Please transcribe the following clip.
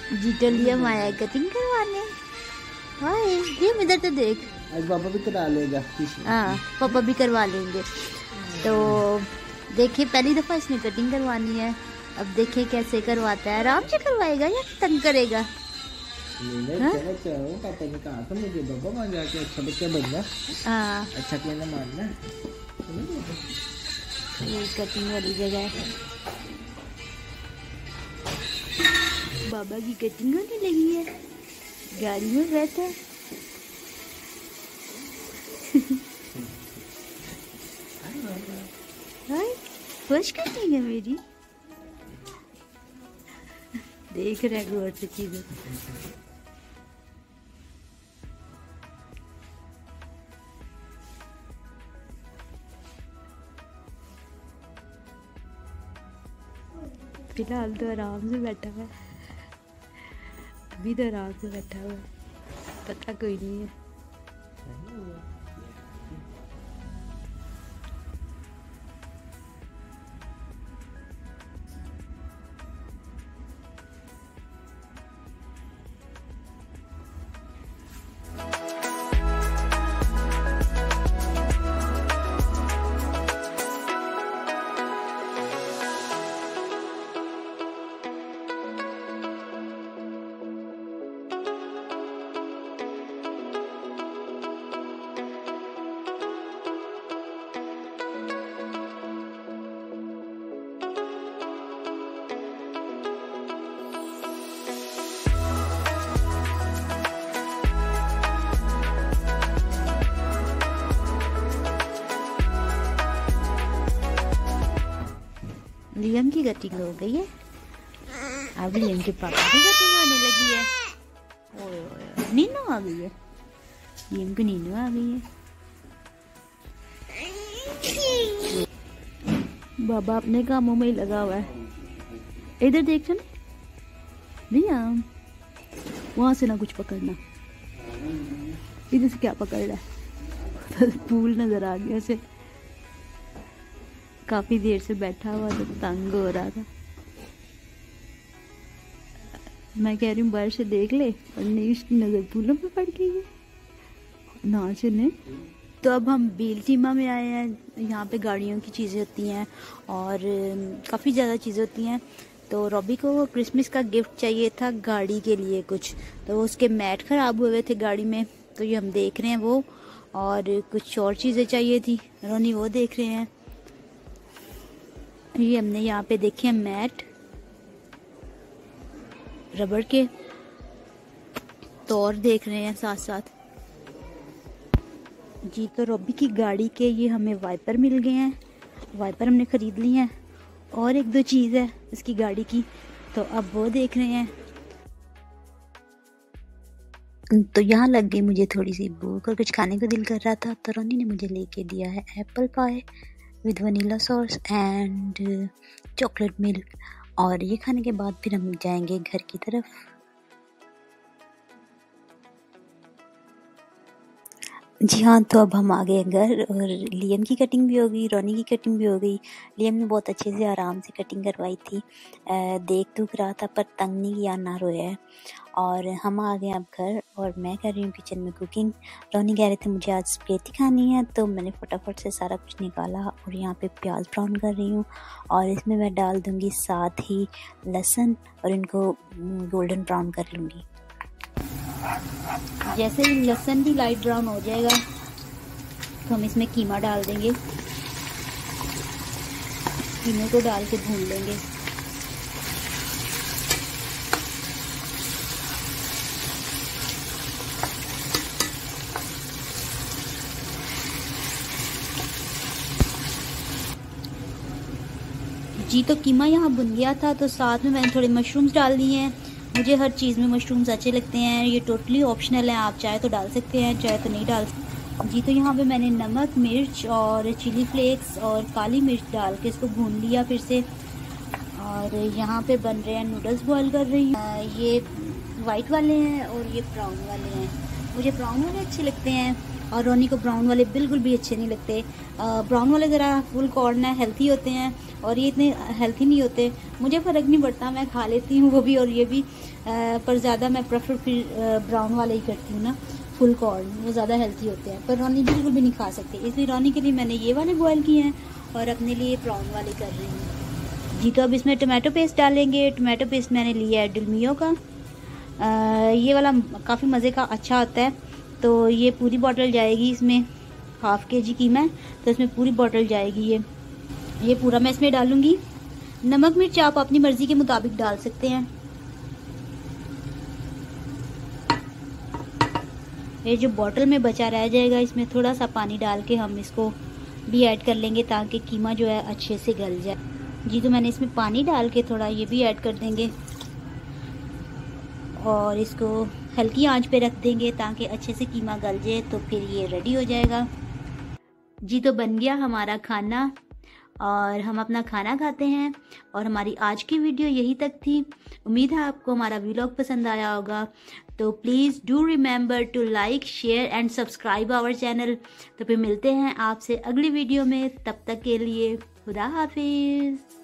जीतो लिया माया कटिंग करवाने। हाय ये इधर तो देख, आज पापा भी करा लेगा। हाँ पापा भी करवा लेंगे। तो देखिए पहली दफ़ा इसने कटिंग करवानी है, अब देखिए कैसे करवाता है। आराम से करवाएगा या तंग करेगा? पापा ने कहा था मुझे बाबा वहाँ जाके अच्छा बच्चा बनना, हाँ अच्छा कहना मानना। ये कटिंग वाली जगह है, बाबा की कटिंग होने लगी है, गाड़ी में बैठा है। हाय खुश कटिंग है मेरी, देख रहे हैं गौर से चीजें। फिलहाल तो आराम से बैठा हुआ है, अभी तो आराम से बैठा हुआ है, पता कोई नहीं है। लियम की कटिंग हो गई है, अब लियम के पापा की कटिंग होने लगी है। ओए ओए नीनू आ गई है, लियम की नीनू आ गई है। बाबा अपने कामों में ही लगा हुआ है। इधर देख लियम, वहां से ना कुछ पकड़ना, इधर से क्या पकड़ रहा है? फूल नजर आ गया उसे, काफी देर से बैठा हुआ तो तंग हो रहा था। मैं कह रही हूँ बाहर से देख ले, और नहीं उसकी नजर फूलों पे पड़ गई है ना चले। तो अब हम बेल्टीमा में आए हैं, यहाँ पे गाड़ियों की चीज़ें होती हैं और काफ़ी ज़्यादा चीज़ें होती हैं। तो रॉबी को क्रिसमस का गिफ्ट चाहिए था गाड़ी के लिए कुछ, तो उसके मैट ख़राब हुए थे गाड़ी में, तो ये हम देख रहे हैं वो, और कुछ और चीज़ें चाहिए थी, रोनी वो देख रहे हैं। ये हमने यहाँ पे देखे मैट रबड़ के, तो और देख रहे हैं साथ साथ जी। तो रॉबी की गाड़ी के ये हमें वाइपर मिल गए हैं, वाइपर हमने ख़रीद लिए हैं, और एक दो चीज़ है इसकी गाड़ी की, तो अब वो देख रहे हैं। तो यहाँ लग गई मुझे थोड़ी सी भूख और कुछ खाने को दिल कर रहा था, तो रोनी ने मुझे लेके दिया है apple pie with vanilla sauce and chocolate milk, और ये खाने के बाद फिर हम जाएंगे घर की तरफ। जी हाँ, तो अब हम आ गए घर, और लियम की कटिंग भी हो गई, रोनी की कटिंग भी हो गई। लियम ने बहुत अच्छे से आराम से कटिंग करवाई थी, देख दुख रहा था पर तंग नहीं किया, ना रोया है। और हम आ गए अब घर, और मैं कर रही हूँ किचन में कुकिंग। रोनी कह रहे थे मुझे आज स्पेगेटी खानी है, तो मैंने फटाफट से सारा कुछ निकाला और यहाँ पे प्याज ब्राउन कर रही हूँ, और इसमें मैं डाल दूँगी साथ ही लहसुन, और इनको गोल्डन ब्राउन कर लूँगी। जैसे ही लहसुन भी लाइट ब्राउन हो जाएगा तो हम इसमें कीमा डाल देंगे, कीमे को डाल के भून लेंगे। जी तो कीमा यहाँ भुन गया था, तो साथ में मैंने थोड़े मशरूम्स डाल दिए हैं। मुझे हर चीज़ में मशरूम्स अच्छे लगते हैं, ये टोटली ऑप्शनल है, आप चाहे तो डाल सकते हैं चाहे तो नहीं डाल सकते। जी तो यहाँ पे मैंने नमक, मिर्च और चिली फ्लेक्स और काली मिर्च डाल के इसको भून लिया फिर से। और यहाँ पे बन रहे हैं नूडल्स, बॉईल कर रही हूँ। ये वाइट वाले हैं और ये ब्राउन वाले हैं। मुझे ब्राउन वाले अच्छे लगते हैं और रोनी को ब्राउन वाले बिल्कुल भी अच्छे नहीं लगते। ब्राउन वाले ज़रा फुल कॉर्न है, हेल्थी होते हैं, और ये इतने हेल्थी नहीं होते। मुझे फ़र्क नहीं पड़ता, मैं खा लेती हूँ वो भी और ये भी, पर ज़्यादा मैं प्रेफर फिर ब्राउन वाले ही करती हूँ ना, फुल कॉर्न, वो ज़्यादा हेल्थी होते हैं। पर रोनी बिल्कुल भी नहीं खा सकते, इसलिए रोनी के लिए मैंने ये वाले बॉयल किए हैं और अपने लिए ब्राउन वाले कर रही हूँ जी। तो अब इसमें टमाटो पेस्ट डालेंगे। टमाटो पेस्ट मैंने लिया है डुलमियो का, ये वाला काफ़ी मज़े का अच्छा होता है। तो ये पूरी बॉटल जाएगी इसमें, हाफ़ kg की मैं, तो इसमें पूरी बॉटल जाएगी ये पूरा मैं इसमें डालूँगी। नमक मिर्च आप अपनी मर्ज़ी के मुताबिक डाल सकते हैं। ये जो बॉटल में बचा रह जाएगा इसमें थोड़ा सा पानी डाल के हम इसको भी ऐड कर लेंगे ताकि कीमा जो है अच्छे से गल जाए जी। तो मैंने इसमें पानी डाल के थोड़ा ये भी ऐड कर देंगे और इसको हल्की आंच पे रख देंगे ताकि अच्छे से कीमा गल जाए, तो फिर ये रेडी हो जाएगा जी। तो बन गया हमारा खाना और हम अपना खाना खाते हैं। और हमारी आज की वीडियो यही तक थी। उम्मीद है आपको हमारा व्लॉग पसंद आया होगा। तो please do remember to like, share and subscribe our channel. तो फिर मिलते हैं आपसे अगली वीडियो में, तब तक के लिए खुदा हाफिज़।